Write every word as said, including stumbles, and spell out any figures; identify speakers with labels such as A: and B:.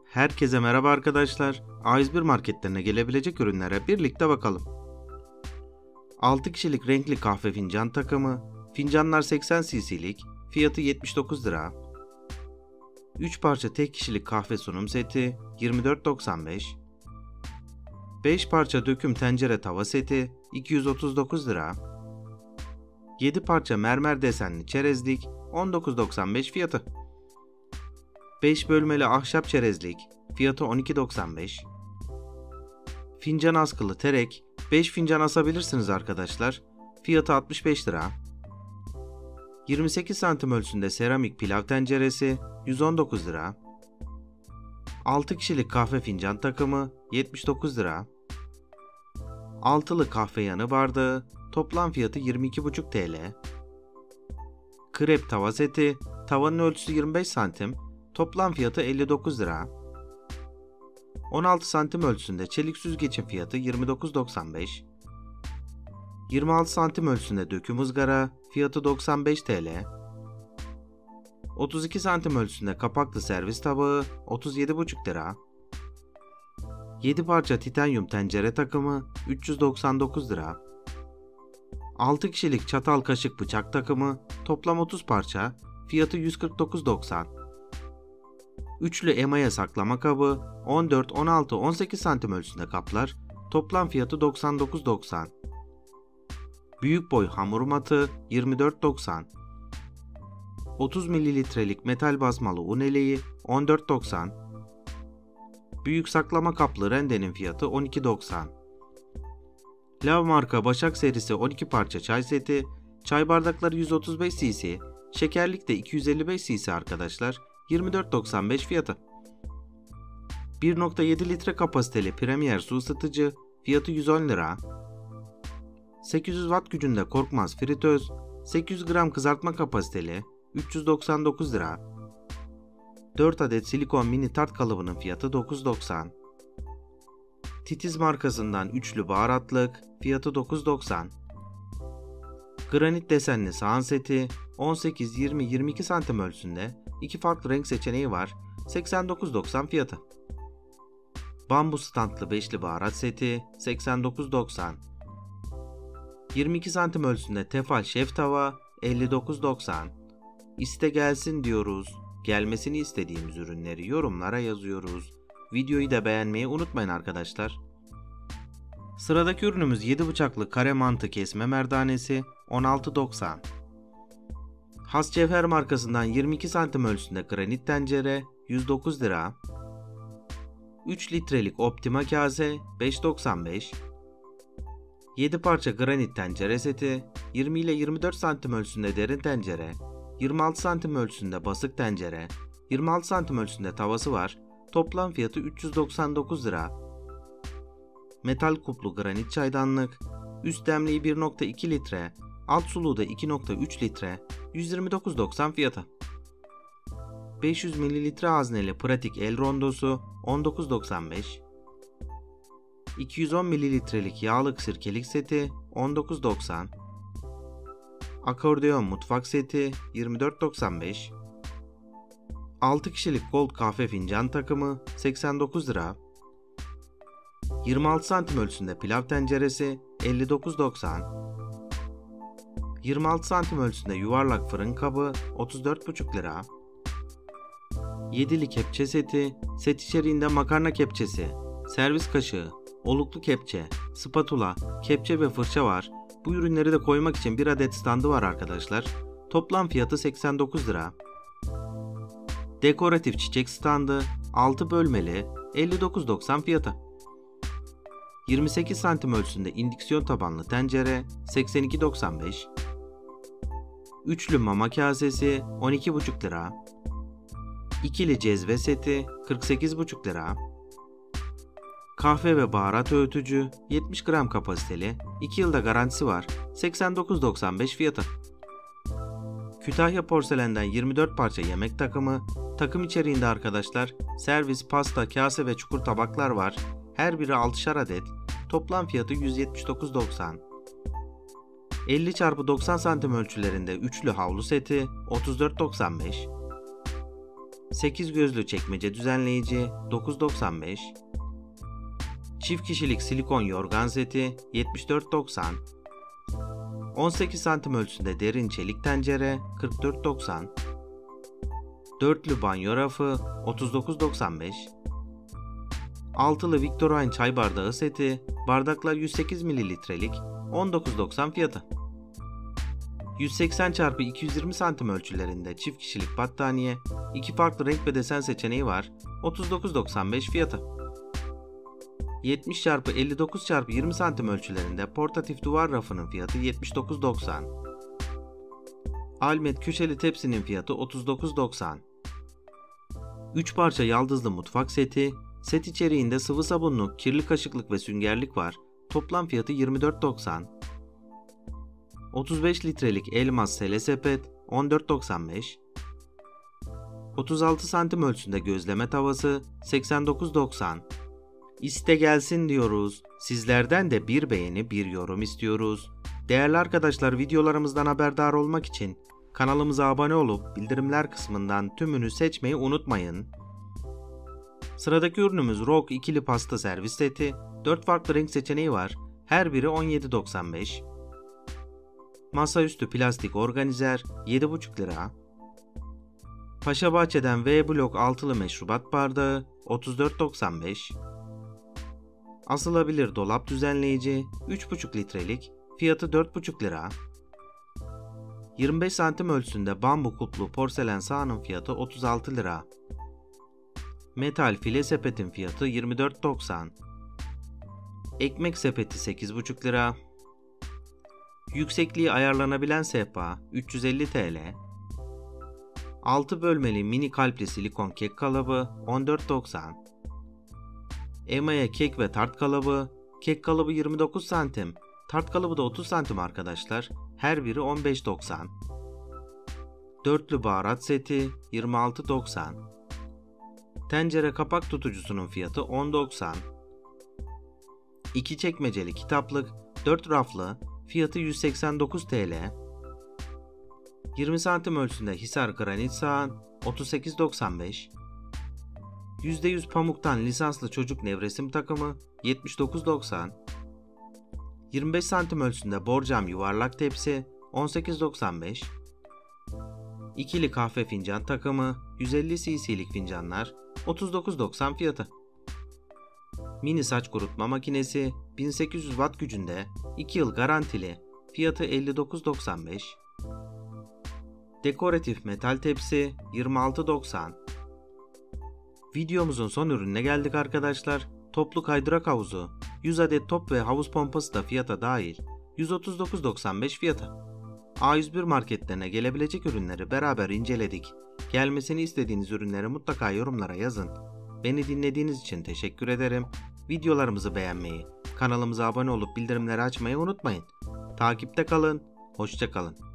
A: Herkese merhaba arkadaşlar. A yüz bir marketlerine gelebilecek ürünlere birlikte bakalım. altı kişilik renkli kahve fincan takımı, fincanlar seksen cc'lik, fiyatı yetmiş dokuz lira. üç parça tek kişilik kahve sunum seti, yirmi dört doksan beş. beş parça döküm tencere tava seti, iki yüz otuz dokuz lira. yedi parça mermer desenli çerezlik, on dokuz doksan beş fiyatı. beş bölmeli ahşap çerezlik, fiyatı on iki doksan beş. Fincan askılı terek, beş fincan asabilirsiniz arkadaşlar, fiyatı altmış beş lira. yirmi sekiz santim ölçüsünde seramik pilav tenceresi, yüz on dokuz lira. altı kişilik kahve fincan takımı, yetmiş dokuz lira. altılı kahve yanı bardağı, toplam fiyatı yirmi iki buçuk TL. Krep tava seti, tavanın ölçüsü yirmi beş santim, toplam fiyatı elli dokuz lira. on altı santim ölçüsünde çelik süzgecin fiyatı yirmi dokuz doksan beş. yirmi altı santim ölçüsünde döküm ızgara, fiyatı doksan beş TL. otuz iki santim ölçüsünde kapaklı servis tabağı, otuz yedi buçuk lira. yedi parça titanyum tencere takımı, üç yüz doksan dokuz lira. altı kişilik çatal kaşık bıçak takımı, toplam otuz parça, fiyatı yüz kırk dokuz doksan. Üçlü emaye saklama kabı, on dört, on altı, on sekiz santim ölçüsünde kaplar, toplam fiyatı doksan dokuz doksan. Büyük boy hamur matı, yirmi dört doksan. otuz mililitrelik metal basmalı un eleği, on dört doksan. Büyük saklama kaplı rendenin fiyatı on iki doksan. Lav marka Başak serisi on iki parça çay seti, çay bardakları yüz otuz beş cc, şekerlik de iki yüz elli beş cc arkadaşlar, yirmi dört doksan beş fiyatı. bir nokta yedi litre kapasiteli Premier su ısıtıcı, fiyatı yüz on lira. sekiz yüz watt gücünde Korkmaz fritöz, sekiz yüz gram kızartma kapasiteli, üç yüz doksan dokuz lira. dört adet silikon mini tart kalıbının fiyatı dokuz doksan. Titiz markasından üçlü baharatlık, fiyatı dokuz doksan. Granit desenli sahan seti, on sekiz, yirmi, yirmi iki santim ölçüsünde, iki farklı renk seçeneği var, seksen dokuz doksan fiyatı. Bambu standlı beşli baharat seti, seksen dokuz doksan. yirmi iki santim ölçüsünde tefal şef tava, elli dokuz doksan. İste gelsin diyoruz. Gelmesini istediğimiz ürünleri yorumlara yazıyoruz. Videoyu da beğenmeyi unutmayın arkadaşlar. Sıradaki ürünümüz yedi bıçaklı kare mantı kesme merdanesi, on altı doksan. Has Cevher markasından yirmi iki santim ölçüsünde granit tencere, yüz dokuz lira. üç litrelik Optima kase, beş doksan beş. yedi parça granit tencere seti, yirmi ile yirmi dört santim ölçüsünde derin tencere, yirmi altı santim ölçüsünde basık tencere, yirmi altı santim ölçüsünde tavası var, toplam fiyatı üç yüz doksan dokuz lira. Metal kuplu granit çaydanlık, üst demliği bir nokta iki litre, alt suluğu da iki nokta üç litre, yüz yirmi dokuz doksan fiyatı. beş yüz mililitre hazneli pratik el rondosu, on dokuz doksan beş. iki yüz on mililitrelik yağlık sirkelik seti, on dokuz doksan. Akordeon mutfak seti, yirmi dört doksan beş. altı kişilik gold kahve fincan takımı, seksen dokuz lira. yirmi altı santim ölçüsünde pilav tenceresi, elli dokuz doksan. yirmi altı santim ölçüsünde yuvarlak fırın kabı, otuz dört buçuk lira. yedili kepçe seti, set içeriğinde makarna kepçesi, servis kaşığı, oluklu kepçe, spatula, kepçe ve fırça var. Bu ürünleri de koymak için bir adet standı var arkadaşlar. Toplam fiyatı seksen dokuz lira. Dekoratif çiçek standı, altı bölmeli, elli dokuz doksan fiyatı. yirmi sekiz santim ölçüsünde indüksiyon tabanlı tencere, seksen iki doksan beş. Üçlü mama kasesi, on iki buçuk lira. İkili cezve seti, kırk sekiz buçuk lira. Kahve ve baharat öğütücü, yetmiş gram kapasiteli, iki yılda garantisi var, seksen dokuz doksan beş fiyatı. Kütahya porselenden yirmi dört parça yemek takımı, takım içeriğinde arkadaşlar, servis, pasta, kase ve çukur tabaklar var, her biri altışar adet, toplam fiyatı yüz yetmiş dokuz doksan. elli çarpı doksan santim ölçülerinde üçlü havlu seti, otuz dört doksan beş. sekiz gözlü çekmece düzenleyici dokuz doksan beş. Çift kişilik silikon yorgan seti yetmiş dört doksan. on sekiz santim ölçüsünde derin çelik tencere kırk dört doksan. Dörtlü banyo rafı otuz dokuz doksan beş. Altılı Victorine çay bardağı seti, bardaklar yüz sekiz mililitrelik on dokuz doksan fiyatı. yüz seksen çarpı iki yüz yirmi santim ölçülerinde çift kişilik battaniye, iki farklı renk ve desen seçeneği var, otuz dokuz doksan beş fiyatı. yetmiş çarpı elli dokuz çarpı yirmi santim ölçülerinde portatif duvar rafının fiyatı yetmiş dokuz doksan. Almet köşeli tepsinin fiyatı otuz dokuz doksan. üç parça yaldızlı mutfak seti, set içeriğinde sıvı sabunluk, kirli kaşıklık ve süngerlik var, toplam fiyatı yirmi dört doksan. otuz beş litrelik elmas sele sepet on dört doksan beş. otuz altı santim ölçüsünde gözleme tavası seksen dokuz doksan. İste gelsin diyoruz. Sizlerden de bir beğeni, bir yorum istiyoruz. Değerli arkadaşlar, videolarımızdan haberdar olmak için kanalımıza abone olup bildirimler kısmından tümünü seçmeyi unutmayın. Sıradaki ürünümüz Rock ikili pasta servis seti. dört farklı renk seçeneği var. Her biri on yedi doksan beş. Masaüstü plastik organizer yedi buçuk lira. Paşabahçe'den V blok altılı meşrubat bardağı otuz dört doksan beş. Asılabilir dolap düzenleyici üç buçuk litrelik, fiyatı dört buçuk lira. yirmi beş santim ölçüsünde bambu kuplu porselen sahanın fiyatı otuz altı lira. Metal file sepetin fiyatı yirmi dört doksan. Ekmek sepeti sekiz buçuk lira. Yüksekliği ayarlanabilen sehpa üç yüz elli TL. altı bölmeli mini kalpli silikon kek kalıbı on dört doksan. Emaye kek ve tart kalıbı. Kek kalıbı yirmi dokuz santim. Tart kalıbı da otuz santim arkadaşlar. Her biri on beş doksan. Dörtlü baharat seti yirmi altı doksan. Tencere kapak tutucusunun fiyatı on doksan. iki çekmeceli kitaplık dört raflı, fiyatı yüz seksen dokuz TL. yirmi santim ölçüsünde Hisar granit sahan otuz sekiz doksan beş. yüzde yüz pamuktan lisanslı çocuk nevresim takımı yetmiş dokuz doksan. yirmi beş santim ölçüsünde borcam yuvarlak tepsi on sekiz doksan beş. İkili kahve fincan takımı yüz elli cc'lik fincanlar otuz dokuz doksan fiyatı. Mini saç kurutma makinesi bin sekiz yüz watt gücünde, iki yıl garantili, fiyatı elli dokuz doksan beş. Dekoratif metal tepsi yirmi altı doksan. Videomuzun son ürününe geldik arkadaşlar. Toplu kaydırak havuzu, yüz adet top ve havuz pompası da fiyata dahil, yüz otuz dokuz doksan beş fiyatı. A yüz bir marketlerine gelebilecek ürünleri beraber inceledik. Gelmesini istediğiniz ürünleri mutlaka yorumlara yazın. Beni dinlediğiniz için teşekkür ederim. Videolarımızı beğenmeyi, kanalımıza abone olup bildirimleri açmayı unutmayın. Takipte kalın, hoşça kalın.